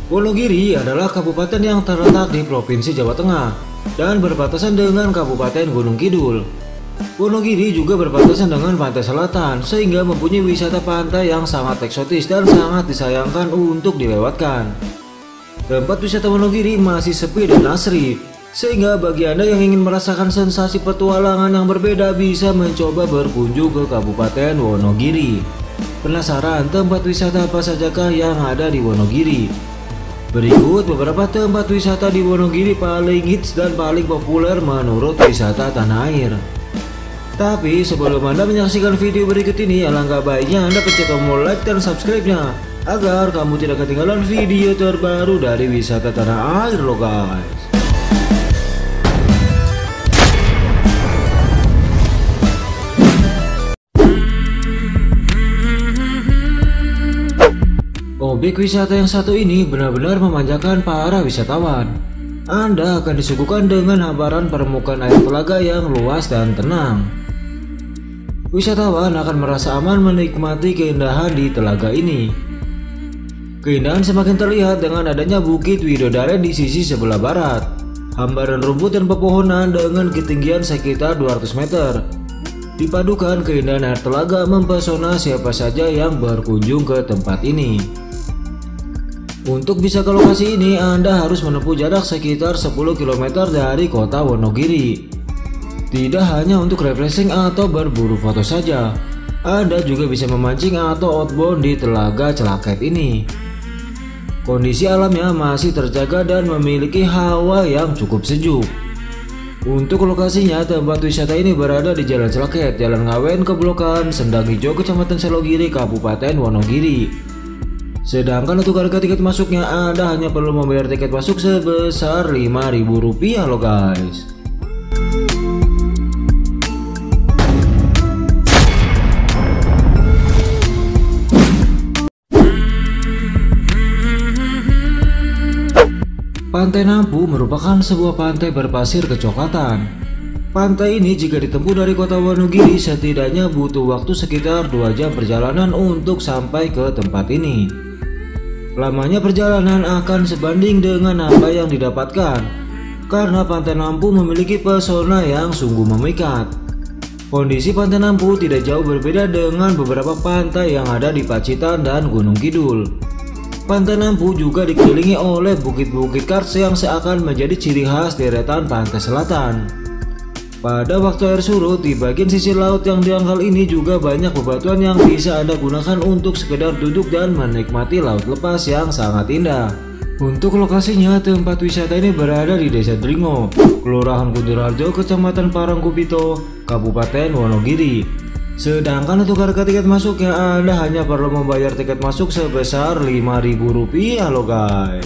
Wonogiri adalah kabupaten yang terletak di Provinsi Jawa Tengah dan berbatasan dengan Kabupaten Gunung Kidul. Wonogiri juga berbatasan dengan pantai selatan sehingga mempunyai wisata pantai yang sangat eksotis dan sangat disayangkan untuk dilewatkan. Tempat wisata Wonogiri masih sepi dan asri, sehingga bagi Anda yang ingin merasakan sensasi petualangan yang berbeda bisa mencoba berkunjung ke Kabupaten Wonogiri. Penasaran tempat wisata apa sajakah yang ada di Wonogiri? Berikut beberapa tempat wisata di Wonogiri paling hits dan paling populer menurut wisata tanah air. Tapi sebelum Anda menyaksikan video berikut ini, alangkah baiknya Anda pencet tombol like dan subscribe-nya agar kamu tidak ketinggalan video terbaru dari wisata tanah air loh guys. Objek wisata yang satu ini benar-benar memanjakan para wisatawan. Anda akan disuguhkan dengan hamparan permukaan air telaga yang luas dan tenang. Wisatawan akan merasa aman menikmati keindahan di telaga ini. Keindahan semakin terlihat dengan adanya Bukit Widodaren di sisi sebelah barat. Hamparan rumput dan pepohonan dengan ketinggian sekitar 200 meter. Dipadukan keindahan air telaga mempesona siapa saja yang berkunjung ke tempat ini. Untuk bisa ke lokasi ini, Anda harus menempuh jarak sekitar 10 km dari kota Wonogiri. Tidak hanya untuk refreshing atau berburu foto saja, Anda juga bisa memancing atau outbound di Telaga Celaket ini. Kondisi alamnya masih terjaga dan memiliki hawa yang cukup sejuk. Untuk lokasinya, tempat wisata ini berada di Jalan Celaket, Jalan Ngawen, Keblokan, Sendang Hijau, Kecamatan Selogiri, Kabupaten Wonogiri. Sedangkan untuk harga tiket masuknya, Anda hanya perlu membayar tiket masuk sebesar Rp5.000 loh guys. Pantai Nampu merupakan sebuah pantai berpasir kecoklatan. Pantai ini jika ditempuh dari kota Wonogiri setidaknya butuh waktu sekitar 2 jam perjalanan untuk sampai ke tempat ini. Lamanya perjalanan akan sebanding dengan apa yang didapatkan, karena Pantai Nampu memiliki pesona yang sungguh memikat. Kondisi Pantai Nampu tidak jauh berbeda dengan beberapa pantai yang ada di Pacitan dan Gunung Kidul. Pantai Nampu juga dikelilingi oleh bukit-bukit karst yang seakan menjadi ciri khas deretan pantai selatan. Pada waktu air surut, di bagian sisi laut yang dangkal ini juga banyak bebatuan yang bisa Anda gunakan untuk sekedar duduk dan menikmati laut lepas yang sangat indah. Untuk lokasinya, tempat wisata ini berada di Desa Dringo, Kelurahan Kunturharjo, Kecamatan Parangkupito, Kabupaten Wonogiri. Sedangkan untuk harga tiket masuknya, Anda hanya perlu membayar tiket masuk sebesar Rp5.000 loh guys.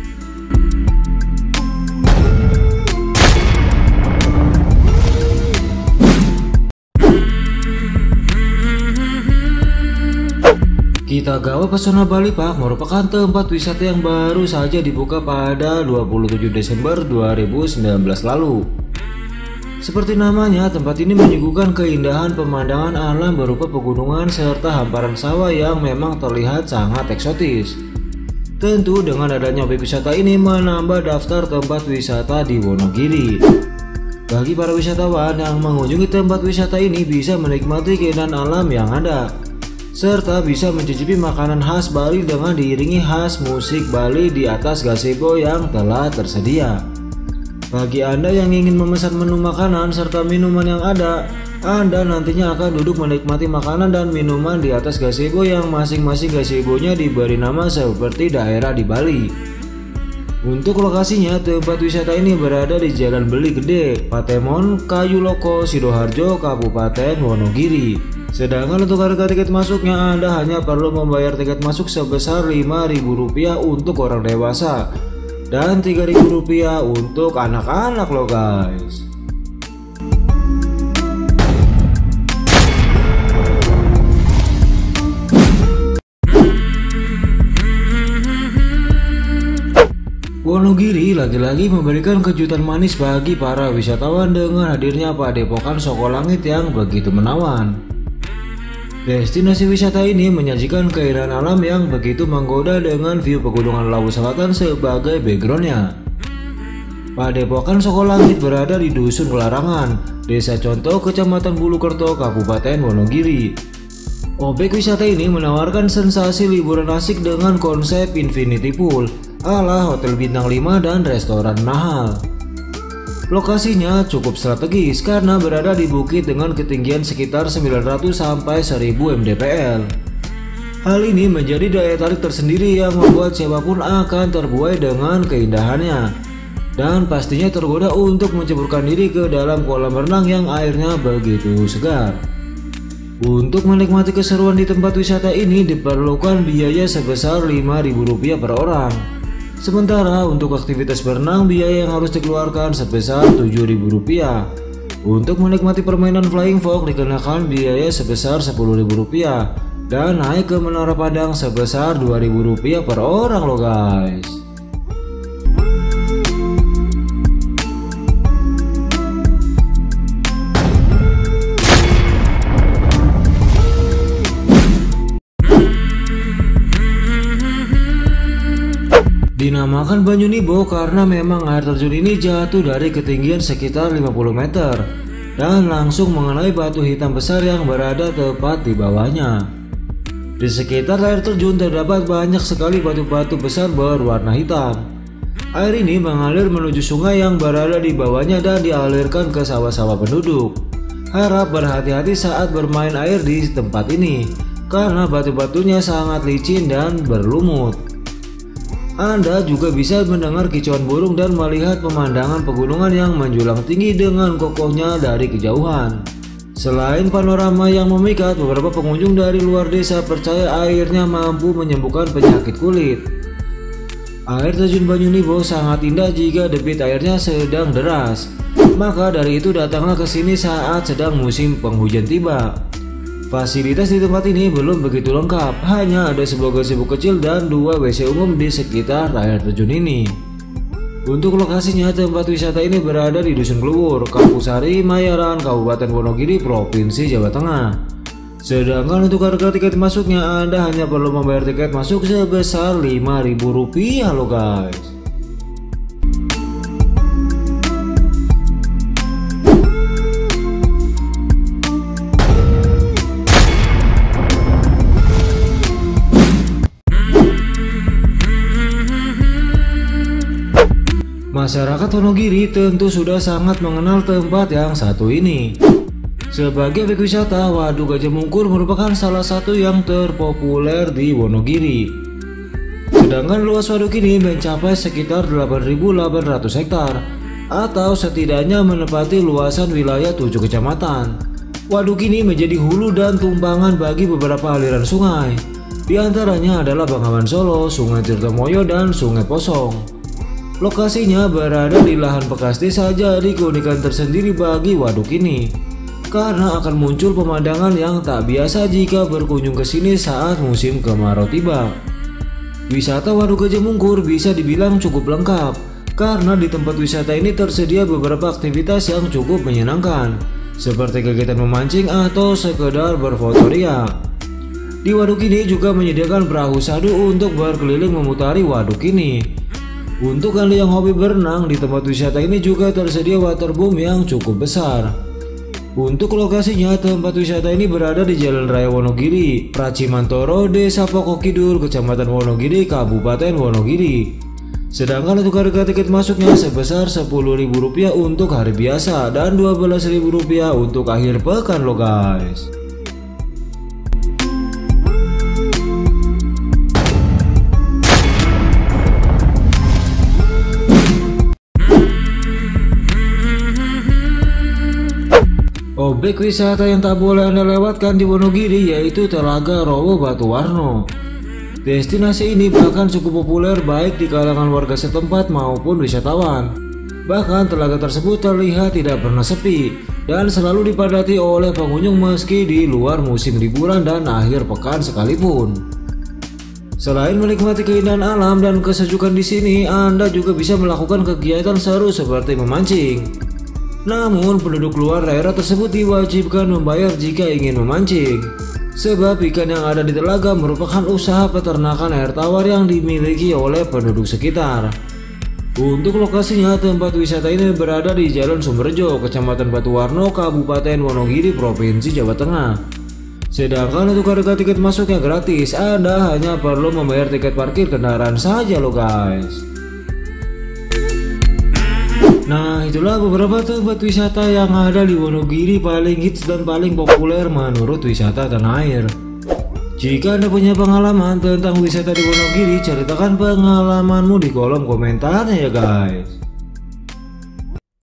Kitagawa Pesona Bali Park merupakan tempat wisata yang baru saja dibuka pada 27 Desember 2019 lalu. Seperti namanya, tempat ini menyuguhkan keindahan pemandangan alam berupa pegunungan serta hamparan sawah yang memang terlihat sangat eksotis. Tentu dengan adanya objek wisata ini menambah daftar tempat wisata di Wonogiri. Bagi para wisatawan yang mengunjungi tempat wisata ini bisa menikmati keindahan alam yang ada, serta bisa mencicipi makanan khas Bali dengan diiringi khas musik Bali di atas gazebo yang telah tersedia. Bagi Anda yang ingin memesan menu makanan serta minuman yang ada, Anda nantinya akan duduk menikmati makanan dan minuman di atas gazebo yang masing-masing gazebonya diberi nama seperti daerah di Bali. Untuk lokasinya, tempat wisata ini berada di Jalan Beli Gede, Patemon, Kayu Loko, Sidoarjo, Kabupaten Wonogiri. Sedangkan untuk harga tiket masuknya, Anda hanya perlu membayar tiket masuk sebesar Rp5.000 untuk orang dewasa dan Rp3.000 untuk anak-anak loh guys. Wonogiri lagi-lagi memberikan kejutan manis bagi para wisatawan dengan hadirnya Padepokan Soko Langit yang begitu menawan. Destinasi wisata ini menyajikan keindahan alam yang begitu menggoda dengan view pegunungan Lawu Selatan sebagai backgroundnya. Padepokan Sokolangit berada di Dusun Kelarangan, Desa Conto, Kecamatan Bulukerto, Kabupaten Wonogiri. Objek wisata ini menawarkan sensasi liburan asik dengan konsep infinity pool ala hotel bintang 5 dan restoran mahal. Lokasinya cukup strategis karena berada di bukit dengan ketinggian sekitar 900 sampai 1000 mdpl. Hal ini menjadi daya tarik tersendiri yang membuat siapapun akan terbuai dengan keindahannya dan pastinya tergoda untuk menceburkan diri ke dalam kolam renang yang airnya begitu segar. Untuk menikmati keseruan di tempat wisata ini diperlukan biaya sebesar Rp5.000 per orang. Sementara untuk aktivitas berenang biaya yang harus dikeluarkan sebesar Rp7.000. Untuk menikmati permainan flying fox dikenakan biaya sebesar Rp10.000 dan naik ke Menara Padang sebesar Rp2.000 per orang loh guys. Dinamakan Banyu Nibo karena memang air terjun ini jatuh dari ketinggian sekitar 50 meter dan langsung mengenai batu hitam besar yang berada tepat di bawahnya. Di sekitar air terjun terdapat banyak sekali batu-batu besar berwarna hitam. Air ini mengalir menuju sungai yang berada di bawahnya dan dialirkan ke sawah-sawah penduduk. Harap berhati-hati saat bermain air di tempat ini karena batu-batunya sangat licin dan berlumut. Anda juga bisa mendengar kicauan burung dan melihat pemandangan pegunungan yang menjulang tinggi dengan kokohnya dari kejauhan. Selain panorama yang memikat, beberapa pengunjung dari luar desa percaya airnya mampu menyembuhkan penyakit kulit. Air terjun Banyu Nibo sangat indah jika debit airnya sedang deras. Maka dari itu datanglah ke sini saat sedang musim penghujan tiba. Fasilitas di tempat ini belum begitu lengkap, hanya ada sebuah gazebo kecil dan 2 WC umum di sekitar air terjun ini. Untuk lokasinya, tempat wisata ini berada di Dusun Kluwur, Kapusari, Mayaran, Kabupaten Wonogiri, Provinsi Jawa Tengah. Sedangkan untuk harga tiket masuknya Anda hanya perlu membayar tiket masuk sebesar Rp5.000 loh guys. Masyarakat Wonogiri tentu sudah sangat mengenal tempat yang satu ini. Sebagai objek wisata, Waduk Gajah Mungkur merupakan salah satu yang terpopuler di Wonogiri. Sedangkan luas waduk ini mencapai sekitar 8.800 hektar atau setidaknya menempati luasan wilayah 7 kecamatan. Waduk ini menjadi hulu dan tumpangan bagi beberapa aliran sungai. Di antaranya adalah Bengawan Solo, Sungai Tirtomoyo, dan Sungai Posong. Lokasinya berada di lahan bekas desa, jadi keunikan tersendiri bagi waduk ini karena akan muncul pemandangan yang tak biasa jika berkunjung ke sini saat musim kemarau tiba. Wisata Waduk Gajah Mungkur bisa dibilang cukup lengkap karena di tempat wisata ini tersedia beberapa aktivitas yang cukup menyenangkan seperti kegiatan memancing atau sekedar berfotoria. Di waduk ini juga menyediakan perahu sadu untuk berkeliling memutari waduk ini. Untuk Anda yang hobi berenang, di tempat wisata ini juga tersedia waterboom yang cukup besar. Untuk lokasinya, tempat wisata ini berada di Jalan Raya Wonogiri, Pracimantoro, Desa Pokok Kidul, Kecamatan Wonogiri, Kabupaten Wonogiri. Sedangkan untuk harga tiket masuknya sebesar Rp10.000 untuk hari biasa dan Rp12.000 untuk akhir pekan loh guys. Objek wisata yang tak boleh Anda lewatkan di Wonogiri yaitu Telaga Rowo Batuwarno. Destinasi ini bahkan cukup populer baik di kalangan warga setempat maupun wisatawan. Bahkan telaga tersebut terlihat tidak pernah sepi dan selalu dipadati oleh pengunjung meski di luar musim liburan dan akhir pekan sekalipun. Selain menikmati keindahan alam dan kesejukan di sini, Anda juga bisa melakukan kegiatan seru seperti memancing. Namun penduduk luar daerah tersebut diwajibkan membayar jika ingin memancing. Sebab ikan yang ada di telaga merupakan usaha peternakan air tawar yang dimiliki oleh penduduk sekitar. Untuk lokasinya, tempat wisata ini berada di Jalan Sumberjo, Kecamatan Batuwarno, Kabupaten Wonogiri, Provinsi Jawa Tengah. Sedangkan untuk harga tiket masuknya gratis, Anda hanya perlu membayar tiket parkir kendaraan saja loh guys. Nah, itulah beberapa tempat wisata yang ada di Wonogiri paling hits dan paling populer menurut wisata tanah air. Jika Anda punya pengalaman tentang wisata di Wonogiri, ceritakan pengalamanmu di kolom komentarnya ya guys.